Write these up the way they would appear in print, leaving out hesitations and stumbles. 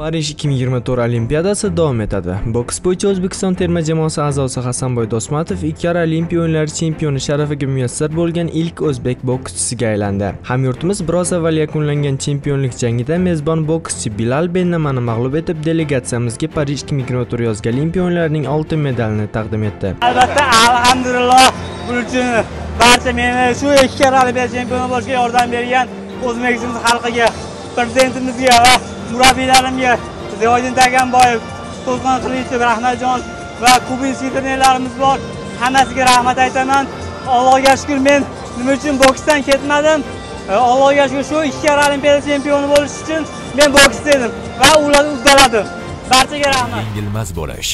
Parij 2024 Olimpiadasi davom etadi. Boks bo'yicha O'zbekiston terma jamoasi a'zosi Hasanboy Do'stmatov ikki karra Olimpiya o'yinlari chempioni sharafiga muyassar bo'lgan ilk o'zbek bokschisiga aylandi. Hamyurtimiz biroz avval yakunlangan chempionlik jangida mezbon bokschi Bilal Bennamani mag'lub etib, delegatsiyamizga Parij 2024 yozgi Olimpiya o'yinlarining oltin medalini taqdim etdi. Albatta, alhamdulillah, buning uchun barcha meni shu ikki karra Olimpiya chempioni bo'lishga yordam bergan O'zbekiston xalqiga, prezidentimizga va murabbiylarimga, Ziyoddin Taganboyev, To'lqin Qilichev, Rahmatjon va kubinskiy trenerlarimiz bor. Hammasiga rahmat aytaman. Allohga shukr, men nima uchun boksdan ketmadim? Allohga shukr, shu ikki karra Olimpiada chempioni bo'lish uchun men boks dedim va uddaladim. Barchaga rahmat. Yengilmas bo'lish,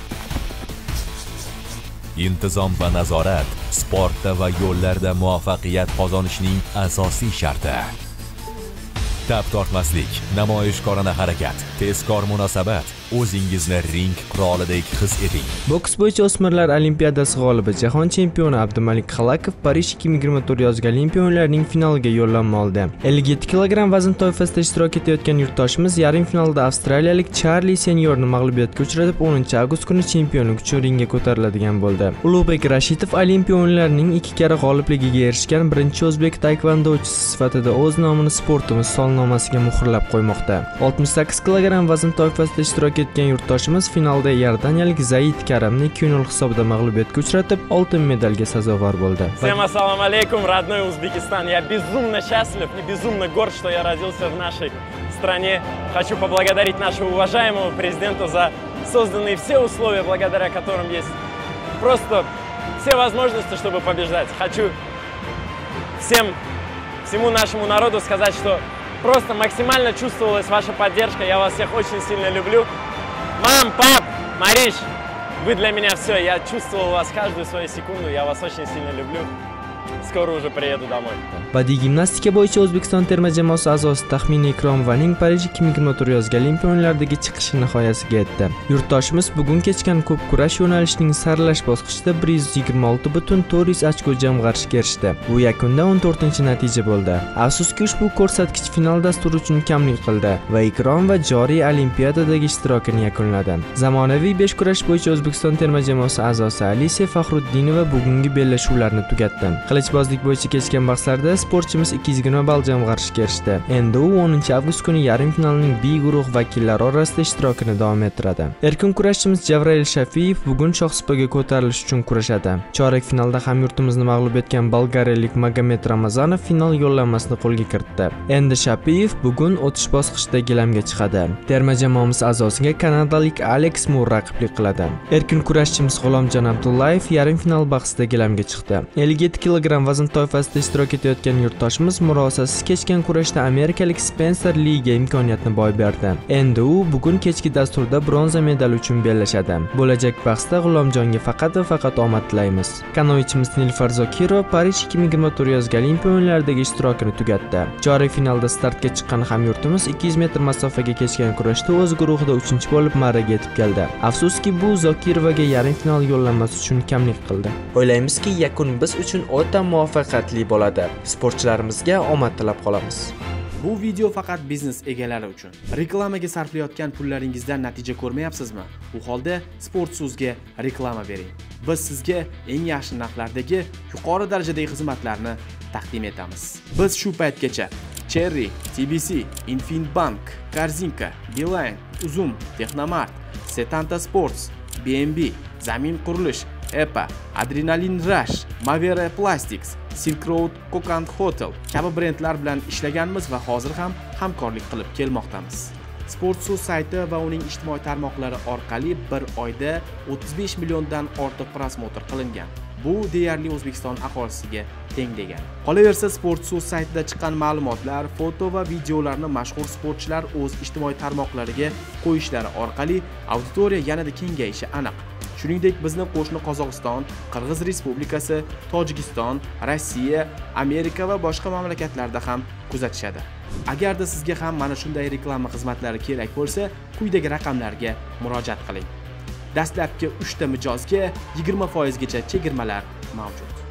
intizom va nazorat sportda va yo'llarda muvaffaqiyat qozonishning asosiy sharti. Tap tortmaslik, namoyishkorona harakat, tezkor munosabat, o'zingizni ring qirolidek his eting. Boks bo'yicha o'smirlar Olimpiadasi g'olibi jahon chempioni Abdumalik Xalakov Parij 2024 yozgi Olimpiya o'yinlarining finaliga yo'llanma oldi. 57 kg vazn toifasida ishtirok etayotgan yurtdoshimiz yarim finalda avstraliyalik Charlie Seniorni mag'lubiyatga uchratib, 10-avgust kuni chempionlik uchun ringga ko'tariladigan bo'ldi. Ulug'bek Rashidov Olimpiya o'yinlarining ikki karra g'olibligiga erishgan birinchi o'zbek taekvondochisi sifatida o'z nomini sportimiz nomasiga muhrlab qo'ymoqda. 68 kg vazn toifasida ishtirok etgan yurtdoshimiz finalda iordaniyalik Zaid Karamni 2-0 hisobida mag'lubiyatga uchratib, oltin medalga sazovor bo'ldi. Всем ассаламу алейкум, родной Узбекистан. Я безумно счастлив и безумно горд, что я родился в нашей стране. Хочу поблагодарить нашего уважаемого президента за созданные все условия, благодаря которым есть просто все возможности, чтобы побеждать. Хочу всему нашему народу сказать, что просто максимально чувствовалась ваша поддержка. Я вас всех очень сильно люблю. Мам, пап, Мариш, вы для меня все. Я чувствовал вас каждую свою секунду. Я вас очень сильно люблю. Skoro уже приеду домой. Badiiy gimnastika bo'yicha O'zbekiston terma jamoasi a'zosi Taxmina Ikromovaning Parij 2024 yozgi Olimpiya o'yinlaridagi chiqishi nihoyasiga yetdi. Yurtdoshimiz bugun kechgan ko'p kurash yo'nalishining saralash bosqichida 126,400 ochko jamg'arishga erishdi. Bu yakunda 14-natija bo'ldi. Afsuski, ushbu ko'rsatkich final dasturi uchun kamlik qildi va Ikrom va joriy Olimpiadadagi ishtirokini yakunladi. Zamonaviy besh kurash bo'yicha O'zbekiston terma jamoasi a'zosi Alisiya Faxruddinova bugungi bellashuvlarni tugatdi. Qilichbozlik bo'yicha kechgan bahslarda sportchimiz 220 ball jamg'arishga erishdi. Endi u 10-avgust kuni yarim finalning B guruh vakillari orasida ishtirokini davom ettiradi. Erkin kurashchimiz Javrail Shafiyev bugun shohsupaga ko'tarilish uchun kurashadi. Chorak finalda hamyurtimizni mag'lub etgan bolgariyalik Magomed Ramazanov final yo'llanmasini qo'lga kiritdi. Endi Shafiyev bugun o'tish bosqichida gilamga chiqadi. Terma jamoamiz a'zosiga kanadalik Alex Moore raqiblik qiladi. Erkin kurashchimiz G'ulomjon Abdullayev yarim final bahsida gilamga chiqdi. 57 kg vazn toifasida ishtirok etayotgan yurtdoshimiz murosasiz kechgan kurashda amerikalik Spencer Lee'ga imkoniyatni boy berdi. Endi u bugun kechki dasturda bronza medal uchun bellashadi. Bo'lajak bahsda G'ulomjonga faqat va faqat omad tilaymiz. Kanoichimiz Nilufar Zokirova Parij 2024 yozgi Olimpiya o'yinlaridagi ishtirokini tugatdi. Chorak finalda startga chiqqan hamyurtimiz 200 metr masofaga kechgan kurashda o'z guruhida 3-chi bo'lib marraga yetib keldi. Afsuski, bu Zokirovaga yarim final yo'llanmasi uchun kamlik qildi. O'ylaymizki, yakun biz uchun o'ta muvaffaqiyatli bo'ladi. Sportchilarimizga omad tilab qolamiz. Bu video faqat biznes egalari uchun. Reklamaga sarflayotgan pullaringizdan natija ko'rmayapsizmi? Bu holda Sportsuzga reklama bering. Biz sizga eng yaxshi narxlardagi yuqori darajadagi xizmatlarni taqdim etamiz. Biz shu paytgacha Cherry, TBC, Infinbank, Korzinka, Beeline, Uzum, Texnomart, Setanta Sports, BNB, Zamin qurilish, EPA, Adrenalin Rush, Mavera Plastics, Silk Road, Kokand Hotel kabi brendlar bilan ishlaganmiz va hozir ham hamkorlik qilib kelmoqdamiz. Sportsuz sayti va uning ijtimoiy tarmoqlari orqali bir oyda 35 milliondan ortiq prosmotr qilingan. Bu deyarli O'zbekiston aholisiga teng degani. Qolaversa, Sportsuz saytida chiqqan ma'lumotlar, foto va videolarni mashhur sportchilar o'z ijtimoiy tarmoqlariga qo'yishlari orqali auditoriya yanada kengayishi aniq. Shuningdek, bizni qo'shni Qozog'iston, Qirg'iz Respublikasi, Tojikiston, Rossiya, Amerika va boshqa mamlakatlarda ham kuzatishadi. Agarda sizga ham mana shunday reklama xizmatlari kerak bo'lsa, quyidagi raqamlarga murojaat qiling. Dastlabki 3 ta mijozga 20% gacha chegirmalar mavjud.